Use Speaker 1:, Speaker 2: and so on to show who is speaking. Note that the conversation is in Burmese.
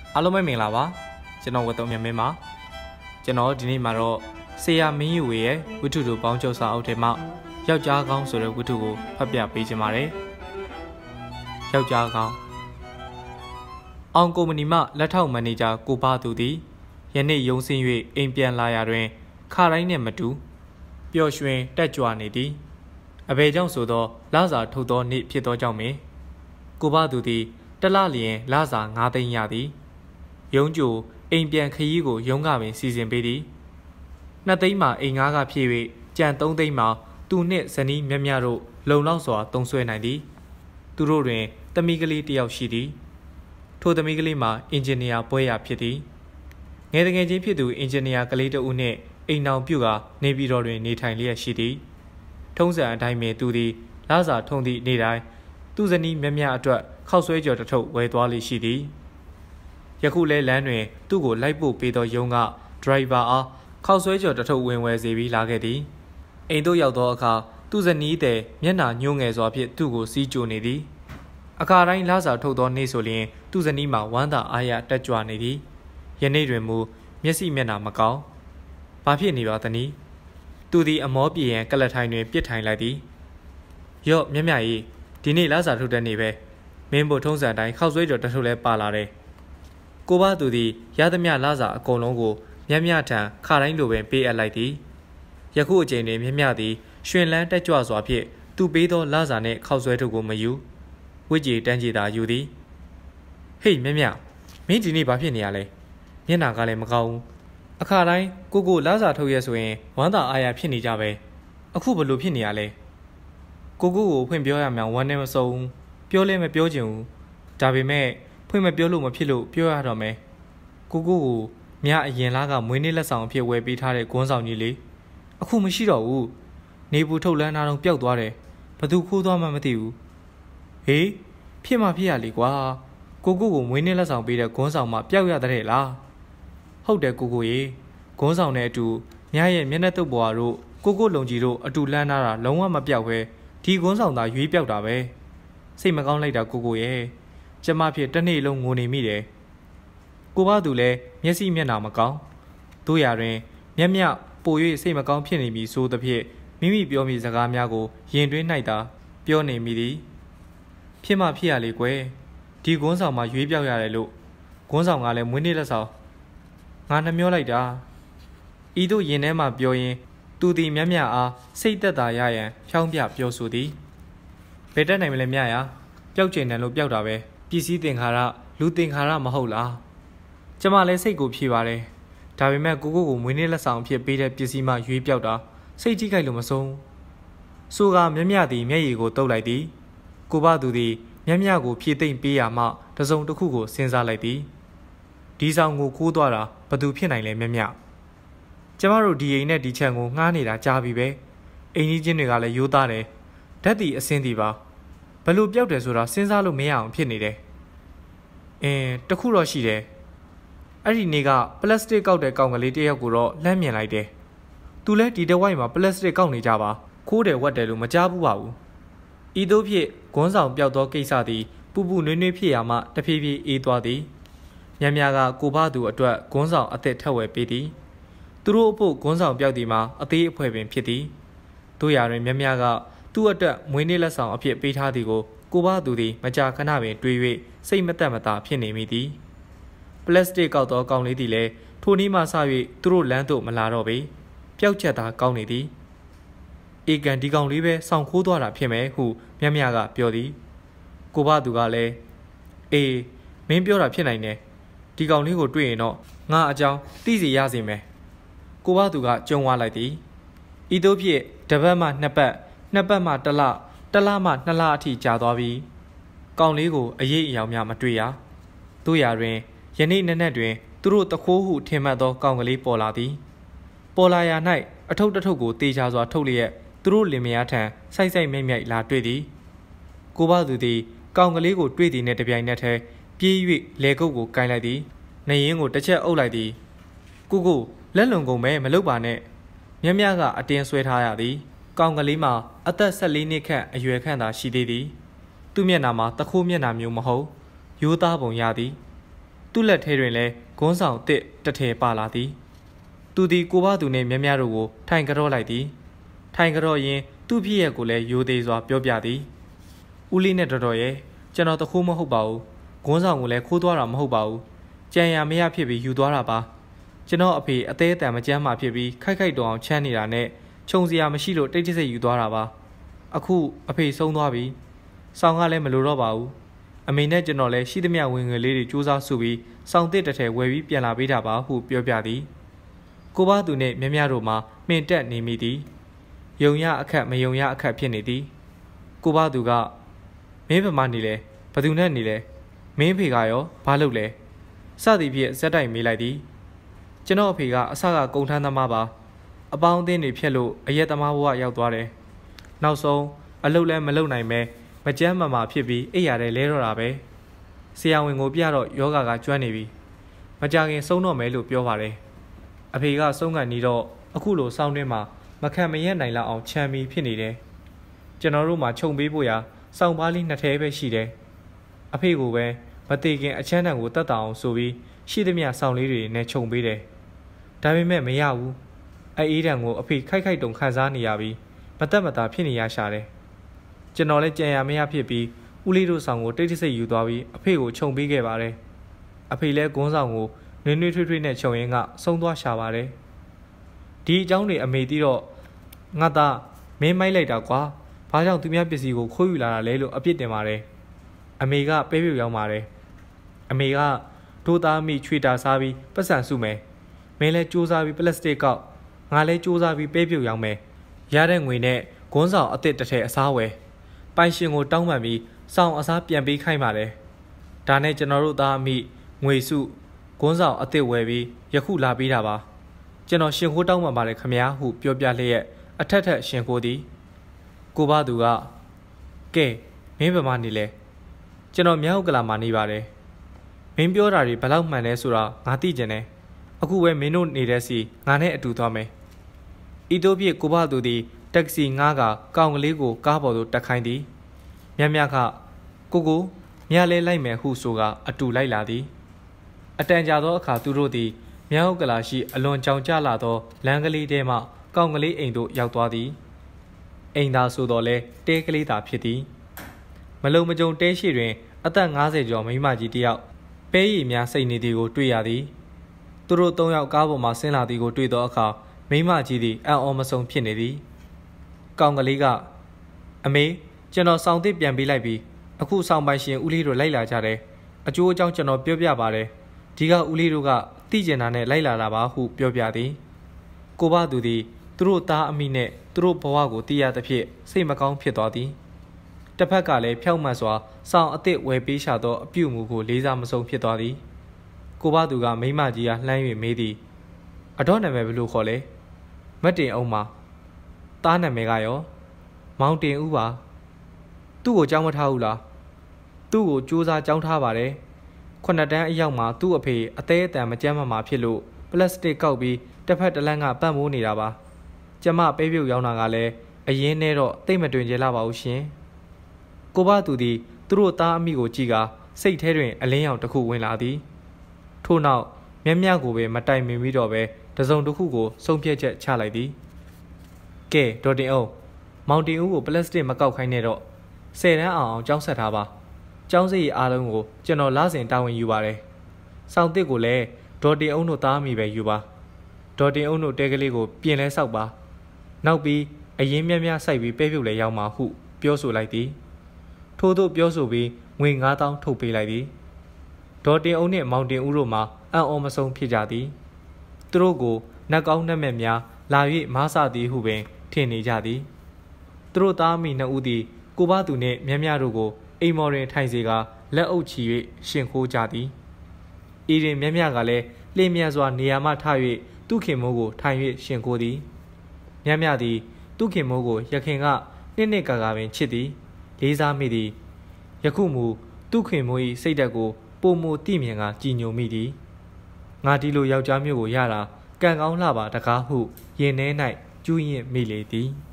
Speaker 1: အားလုံးပဲမင်္ဂလာပါကျွန်တော်ဝတ်တော်မြတ်မင်းပါကျွန်တော်ဒီနေ့မှာတော့ဆေးရမင်းယူဝေရဲ့ဝတ္ထုတို့ပေါင်းချုပ်စာအုပ်ထဲမှာယောက်ျားကောင်းဆိုတဲ့ဝတ္ထုကိုဖတ်ပြပေးခြင်းပါတယ်ယောက်ျားကောင်းအောင်ကုမ္ပဏီမှလက်ထောက်မန်နေဂျာကိုပါသူသည်ယနေ့ရုံးဆင်း၍အိမ်ပြန်လာရာတွင်ခတိုင်းနှင့်မတူပျော်ရွှင်တက်ကြွနေသည်အဘယ်ကြောင့်ဆိုသောလစာထုတ်သောနေ့ဖြစ်သောကြောင့်ပင်ကိုပါသူသည်တလလျင်လစာ9သိန်းရသည်ရုံးကြိုအိမ်ပြန်ခရီးကိုရုံးကပင်စီစဉ်ပေးသည်2သိန်းမှာအိမ်ငါးကဖြည့်၍ကြံ3သိန်းမှာသူနှင့်ဇနီးမြတ်မြတ်တို့လုံလောက်စွာသုံးဆွဲနိုင်သည်သူတို့တွင်သမီးကလေးတစ်ယောက်ရှိသည်ထိုသမီးကလေးမှာအင်ဂျင်နီယာဘွဲ့ရဖြစ်သည်ငယ်တငယ်ချင်းဖြစ်သူအင်ဂျင်နီယာကလေးတဦးနှင့်အိမ်အောင်ပြုကနေပြည်တော်တွင်နေထိုင်လျက်ရှိသည်ထုံးစံအတိုင်းပင်သူသည်လစာထုံသည့်နေ့တိုင်းသူဇနီးမြတ်မြတ်အတွက်ခောက်ဆွဲကြော်တစ်ထုပ်ဝယ်သွားလိရှိသည်ယခုလဲလမ်းတွင်သူ့ကိုလိုက်ပို့ပေးသောရုံးကဒရိုင်ဘာအားခောက်ဆွဲကြော်တစ်ထုပ်ဝင်ဝယ်စေပြီးလာခဲ့သည်အိမ်သို့ရောက်သောအခါသူဇနီးသည်မျက်နှာညှိုးငယ်စွာဖြင့်သူ့ကိုစီးကြိုနေသည်အခါတိုင်းလစာထုတ်သောနေ့ဆိုလျှင်သူဇနီးမှာဝမ်းသာအားရတက်ကြွနေသည်ယနေ့တွင်မူမျက်စိမျက်နှာမကောင်းဘာဖြစ်နေပါသနည်းသူသည်အမောပြေရန်ကလထိုင်တွင်ပြစ်ထိုင်လိုက်သည်ရော့မြတ်မြတ်ကြီးဒီနေ့လစာထုတ်တဲ့နေ့ပဲမင်းတို့ထုံးစံတိုင်းခောက်ဆွဲကြော်တစ်ထုပ်လဲပါလာတယ်ကိုပါသူသည်ရသမျှလစာအကုန်လုံးကိုမြတ်မြတ်ထံခါတိုင်းလိုပင်ပေးအပ်လိုက်သည်ယခုအချိန်တွင်မြတ်မြတ်သည်ရွှင်လန်းတက်ကြွစွာဖြင့်သူပေးသောလစာနှင့်ခောက်ဆွဲထုပ်ကိုမယူဝိကြည်တန်းကြည်သာယူသည်ဟေးမြတ်မြတ်မင်းဒီနေ့ဘာဖြစ်နေရလဲမျက်နှာကလည်းမကောင်းဘူးအခါတိုင်းကိုလစာထုတ်ရဆိုရင်ဝမ်းသာအားရဖြစ်နေကြပဲအခုဘလို့ဖြစ်နေရလဲကိုဖွင့်ပြောရမှဝမ်းနဲ့မစုံပြောလဲမပြောချင်ဘူးဒါပေမဲ့ဖွင့်မပြောလို့မဖြစ်လို့ပြောရတော့မယ်ကိုမြအရင်လားကမွေးနေ့လက်ဆောင်အဖြစ်ဝယ်ပေးထားတဲ့ဂွန်းဆောင်ကြီးလေအခုမရှိတော့ဘူးနေပူထုတ်လန်းတာတော့ပျောက်သွားတယ်ဘသူခိုးသွားမှမသိဘူးဟေးဖြစ်မှဖြစ်ရလေကွာကိုမွေးနေ့လက်ဆောင်ပေးတဲ့ဂွန်းဆောင်မှပျောက်ရတဲ့လားဟုတ်တယ်ကိုရေဂွန်းဆောင်နဲ့အတူမြရဲ့မျက်နှာတုပ်ပွားတို့ကိုလုံကြီးတို့အတူလန်းထားတာလုံးဝမပျောက်ပဲဒီဂွန်းဆောင်သာရွေးပျောက်တာပဲစိတ်မကောင်းလိုက်တာကိုရဲ့ကျမဖြစ်တစ်နေ့လုံးငိုနေမိတယ်ကိုပါသူလည်းမျက်စိမျက်နှာမကောင်းတို့ရတွင်မြတ်မြတ်ပို၍စိတ်မကောင်းဖြစ်နေပြီဆိုသဖြင့်မိမိပြောမိစကားများကိုရင်တွင်း၌သာပြောနေမိသည်ဖြစ်မှဖြစ်ရလေကွယ်ဒီဂွန်းဆောင်မှာရွေးပြောက်ရတယ်လို့ဂွန်းဆောင်ကလည်းမွေးနေ့လက်ဆောင်ငါနှမျောလိုက်တာဤသို့ရင်ထဲမှာပြောရင်သူသည်မြတ်မြတ်အားစိတ်သက်သာရရန်ဖြောင်းပြပြောဆိုသည်ဘယ်တက်နိုင်မလဲမြတ်ရပျောက်ကျင်တယ်လို့ပျောက်တာပဲပစ္စည်းသင်္ခါရလူသင်္ခါရမဟုတ်လားကျမလည်းစိတ်ကိုဖြေပါတယ်ဒါပေမဲ့ကိုမွေးနေ့လက်ဆောင်ဖြစ်ပေးတဲ့ပစ္စည်းမှရွေးပြောက်တာစိတ်ထိခိုက်လို့မဆုံးဆိုကမြတ်မြတ်သည်မျက်ရည်ကိုတုပ်လိုက်သည်ကိုပါသူသည်မြတ်မြတ်ကိုဖြည့်သိမ့်ပေးရမှတစုံတစ်ခုကိုစဉ်းစားလိုက်သည်ဒီဆောင်ကိုခိုးသွားတာဘသူဖြစ်နိုင်လဲမြတ်မြတ်ကျမတို့ဒီအိမ်နဲ့ဒီခြံကိုငှားနေတာကြားပြီပဲအိမ်ကြီးချင်းတွေကလည်းရိုးသားတယ်ဓာတ်တီအစင်းတီပါဘလို့ပျောက်တယ်ဆိုတာစဉ်းစားလို့မရအောင်ဖြစ်နေတယ်တခုတော့ရှိတယ်အဲ့ဒီနေ့ကပလတ်စတစ်ကောက်တဲ့ကောင်ကလေးတစ်ယောက်ကိုတော့လှမ်းမြင်လိုက်တယ်သူလည်းဒီတဝိုက်မှာပလတ်စတစ်ကောက်နေကြပါခိုးတယ်ဝတ်တယ်လို့မကြားဘူးပါဘူးဤသို့ဖြင့်ဂွန်းဆောင်ပျောက်သောကိစ္စသည်ပူနွေးနွေးဖြစ်ရမှတဖြည်းဖြည်းအေးသွားသည်မြတ်များကကိုဖသူအတွက်ဂွန်းဆောင်အသက်ထက်ဝယ်ပေးသည်သူတို့အဖို့ဂွန်းဆောင်ပျောက်သည်မှာအသေးအဖွဲပင်ဖြစ်သည်တို့ရာတွင်မြတ်များကသူ့အတွက်မွေးနေ့လက်ဆောင်အဖြစ်ပေးထားသည်ကိုဖသူသည်မကြာခဏပင်တွေး၍စိတ်မသက်မသာဖြစ်နေမိသည်ပလတ်စတစ်ကောက်သောကောင်လေးသည်လည်းထိုနည်းမှစ၍သူတို့လမ်းသို့မလာတော့ပေပျောက်ချက်သာကောင်းနေသည်အေကန်ဒီကောင်လေးပဲဆောင်ခိုးသွားတာဖြစ်မယ်ဟုမြတ်မြတ်ကပြောသည်ကိုဖသူကလည်းအေးမင်းပြောတာဖြစ်နိုင်တယ်ဒီကောင်လေးကိုတွေ့ရင်တော့ငါအကြောင်းသိစီရစေမယ်ကိုဖသူကကြုံဝါလိုက်သည်ဤသို့ဖြင့်တပတ်မှနှစ်ပတ်မှတစ်လမှ2လအထိကြာသွားပြီကောင်လေးကိုအရေးအယောင်များမတွေ့ရတို့ရာတွင်ယနေ့နက်နက်တွင်သူတို့တခိုးဟုထင်မှတ်သောကောင်ကလေးပေါ်လာသည်ပေါ်လာရာ၌အထုပ်တစ်ထုပ်ကိုတေချာစွာထုတ်လျက်သူတို့လင်မယားထံစိုက်မြိုက်လာတွေ့သည်ကိုဖသူသည်ကောင်ကလေးကိုတွေ့သည်နှင့်တပြိုင်နက်တည်းပြေး၍လေကုတ်ကိုကိုင်လိုက်သည်နှရင်ကိုတစ်ချက်အုပ်လိုက်သည်ကိုလက်လွန်ကုန်ပဲမလုပ်ပါနဲ့မြတ်မြတ်ကအတင်းဆွဲထားရသည်ကောင်ကလေးမှာအသက်14နှစ်ခန့်အရွယ်ခန့်သာရှိသေးသည်သူမျက်နှာမှာတခိုးမျက်နှာမျိုးမဟုတ်ရိုးသားပုံရသည်သူ့လက်ထဲတွင်လည်းဂွန်းဆောင်တစ်တထဲပါလာသည်သူသည်ကိုဘသူနှင့်မြမြတို့ကိုထိုင်ကြော့လိုက်သည်ထိုင်ကြော့ရင်းသူ့ဖြစ်ရက်ကိုလည်းရိုသေးစွာပြောပြသည်ဦးလေးနဲ့တော်တော်ရဲ့ကျွန်တော်တခိုးမဟုတ်ပါဘူးဂွန်းဆောင်ကိုလည်းခိုးသွားတာမဟုတ်ပါဘူးကြံရမရဖြစ်ပြီးယူသွားတာပါကျွန်တော်အဖေအသေးအတန်မကြမ်းမှဖြစ်ပြီးခိုက်ခိုက်တောင်အောင်ချမ်းနေတာနဲ့ခြုံစရာမရှိလို့တိတ်တိစိတ်ယူသွားတာပါအခုအဖေဆုံးသွားပြီဆောင်ကလည်းမလိုတော့ပါဘူးအမေနဲ့ကျွန်တော်လည်းရှိသမျှဝင်ငွေလေးတွေစူးစမ်းစုပြီးဆောင်တစ်တစ်ထည်ဝယ်ပြီးပြန်လာပေးတာပါဟုပြောပြသည်ကိုဘသူနှင့်မြမြတို့မှမှင်တက်နေမိသည်ယုံရအခက်မယုံရအခက်ဖြစ်နေသည်ကိုဘသူကမင်းဗမာနေလဲဘသူနဲ့နေလဲမင်းဖေကရောဘာလုပ်လဲစသည်ဖြင့်ဇက်တိုက်မေးလိုက်သည်ကျွန်တော်အဖေကအစကကုံထမ်းသမားပါအပေါင်းအသင်းတွေဖြက်လို့အရက်သမားဘဝရောက်သွားတယ်နောက်ဆုံးအလုပ်လည်းမလုပ်နိုင်ပဲမကြမ်းမမာဖြစ်ပြီးအိပ်ရတယ်လဲတော့တာပဲဆရာဝန်ကိုပြတော့ယောဂကကျွမ်းနေပြီမကြခင်ဆုံးတော့မယ်လို့ပြောပါတယ်အဖေကဆုံးကန်နေတော့အခုလိုစောင်းတွင်းမှာမခံမရက်နိုင်လောက်အောင်ခြံပြီးဖြစ်နေတယ်ကျွန်တော်တို့မှခြုံပေးဖို့ရာစောင်းပါးလေးနှစ်ထဲပဲရှိတယ်အဖေကိုပဲမသေးခင်အချမ်းတန်ကိုတတ်တာအောင်ဆိုပြီးရှိသမျှစောင်းလေးတွေနဲ့ခြုံပေးတယ်ဒါပေမဲ့မရဘူးအေးတံကိုအဖေခိုက်ခိုက်တုံခံစားနေရပြီးမတက်မတာဖြစ်နေရရှာတယ်ကျွန်တော်လည်းကြံရမရဖြစ်ပြီးဦးလေးတို့ဆောင်ကိုတိတ်တိစိတ်ယူသွားပြီးအဖေကိုခြုံပေးခဲ့ပါတယ်အဖေလည်းဂွန်းဆောင်ကိုနွေးနွေးထွေးထွေးနဲ့ခြုံရင်းကဆုံးသွားရှာပါတယ်ဒီအကြောင်းတွေအမေသိတော့ငါသားမင်းမိုက်လိုက်တာကွာဘာကြောင့်သူများပစ္စည်းကိုခိုးယူလာတာလဲလို့အပြစ်တင်ပါတယ်အမေကပဲပြုတ်ရောက်ပါတယ်အမေကဒိုးသားမိချွေတာစားပြီးပတ်စံစုမယ်မင်းလည်းစူးစမ်းပြီးပလတ်စတစ်ကောက်ငါလည်းစူးစမ်းပြီးပဲပြုတ်ရောက်မယ်ရတဲ့ငွေနဲ့ဂွန်းဆောင်အစ်စ်တစ်ထည်အစားဝယ်ပိုင်ရှင်ကိုတောင်းပန်ပြီးစောင်းအစားပြန်ပေးခိုင်းပါတယ်ဒါနဲ့ကျွန်တော်တို့သားအမိငွေစုဂွန်းဆောင်အစ်စ်ဝယ်ပြီးယခုလာပေးတာပါကျွန်တော်ရှင်ခိုးတောင်းပန်ပါတယ်ခမည်းဟုပြောပြလျက်အထက်ထက်ရှင်ခိုးသည်ကိုဘသူကကဲမင်းဗမာနေလဲကျွန်တော်မြောက်ကလာမှာနေပါတယ်မင်းပြောတာတွေဘလောက်မှန်လဲဆိုတာငါသိကြတယ်အခုပဲမင်းတို့နေတဲ့စီငါနဲ့အတူသွားမယ်ဤသို့ဖြင့်ကိုဘသူသည်တက္ကစီငှားကကောင်ကလေးကိုကားပေါ်သို့တက်ခိုင်းသည်မြတ်မြတ်ကကိုမြလဲလိုက်မယ်ဟုဆိုကအတူလိုက်လာသည်အတန်ကြာသောအခါသူတို့သည်မြောက်ကလာရှိအလွန်ကြောင်ကျလာသောလမ်းကလေးထဲမှကောင်ကလေးအိမ်သို့ရောက်သွားသည်အိမ်သာဆိုတော့လဲတဲကလေးသာဖြစ်သည်မလုံမကြုံတဲရှိတွင်အသက်50ကျော်မိန်းမကြီးတစ်ယောက်ပဲရည်များစိတ်နေသည်ကိုတွေ့ရသည်သူတို့3ယောက်ကားပေါ်မှဆင်းလာသည်ကိုတွေ့သောအခါမိန်းမကြီးသည်အံ့ဩမဆုံးဖြစ်နေသည်ကောင်ကလေးကအမေကျွန်တော်စောင်းသစ်ပြန်ပေးလိုက်ပြီးအခုဆောင်ပိုင်ရှင်ဦးလေးတို့လိုက်လာကြတယ်အကျိုးအကြောင်းကျွန်တော်ပြောပြပါတယ်ဒီကဦးလေးတို့ကတိကျင်တာနဲ့လိုက်လာတာပါဟုပြောပြသည်ကိုဘသူသည်သူတို့သားအမိနဲ့သူတို့ဘဝကိုတည်ရသဖြင့်စိတ်မကောင်းဖြစ်သွားသည်တစ်ဖက်ကလည်းဖြောက်မှတ်စွာစောင်းအစ်စ်ဝယ်ပေးရှာသောအပြုအမူကိုလေးစားမဆုံးဖြစ်သွားသည်ကိုဘသူကမိန်းမကြီးကလှမ်း၍မေးသည်အတော့နာမည်ဘယ်လိုခေါ်လဲမတ်တင်အောင်ပါသားနာမည်ကရောမောင်တင်ဦးပါသူ့ကိုကြောင်းမထားဘူးလားသူ့ကိုစူးစမ်းကြောင်းထားပါတယ်ခုနှစ်တန်းအရောက်မှာသူ့အဖေအသေးအတန်မကြမ်းမမာဖြစ်လို့ပလတ်စတစ်ကောက်ပြီးတစ်ဖက်တစ်လမ်းကပတ်မိုးနေတာပါကျမပဲပြုတ်ရောက်တာကလည်းအရင်နဲ့တော့တိတ်မတွင်ကြလာပါဘူးရှင်ကိုဘသူသည်သူတို့သားအမိကိုကြည့်ကစိတ်ထဲတွင်အလင်းရောင်တစ်ခုဝင်လာသည်ထို့နောက်မြတ်ကိုပဲမတိုင်မီပြီးတော့ပဲတစုံတစ်ခုကိုဆုံးဖြတ်ချက်ချလိုက်သည်ကဲဒေါ်တင်အောင်မောင်တင်ဦးကိုပလတ်စတစ်မကောက်ခိုင်းနဲ့တော့10တန်းအောင်ကြောင်းဆက်ထားပါကျောင်းစရိတ်အားလုံးကိုကျွန်တော်လစဉ်တာဝန်ယူပါတယ်စောင့်တစ်ကိုလည်းဒေါ်တင်အောင်တို့သားမိပဲယူပါဒေါ်တင်အောင်တို့တဲကလေးကိုပြင်လဲဆောက်ပါနောက်ပြီးအရင်မြတ်စိုက်ပြီးပဲပြုတ်လဲရောက်မှာဟုပြောဆိုလိုက်သည်ထို့သို့ပြောဆိုပြီးငွေ9000ထုတ်ပေးလိုက်သည်ဒေါ်တင်အောင်နှင့်မောင်တင်ဦးတို့မှအံ့ဩမဆုံးဖြစ်ကြသည်သူတို့ကိုနတ်ကောင်းနတ်မြတ်များလာ၍မားစသည်ဟုပင်ထင်နေကြသည်သူတို့သားမိနှစ်ဦးသည်ကိုဘသူနှင့်မြတ်မြတို့ကိုအိမ်မော်တွင်ထိုင်စေကလက်အုပ်ချီ၍ရှင်ခိုးကြသည်ဤတွင်မြတ်မြကလည်းလျင်မြန်စွာနေရာမှထ၍သူခင်မိုးကိုထိုင်၍ရှင်ခိုးသည်မြတ်မြသည်သူခင်မိုးကိုရခင်ကနှစ်ကာပင်ချစ်သည်လေးစားမိသည်ယခုမူသူခင်မိုး၏စိတ်ဓာတ်ကိုပုံမတိမြင်ကကြည်ညိုမိသည်ငါဒီလိုယောက်ျားမျိုးကိုရတာကံကောင်းလှပါတကားဟုရင်ထဲ၌ကျူးရင်မိလေသည်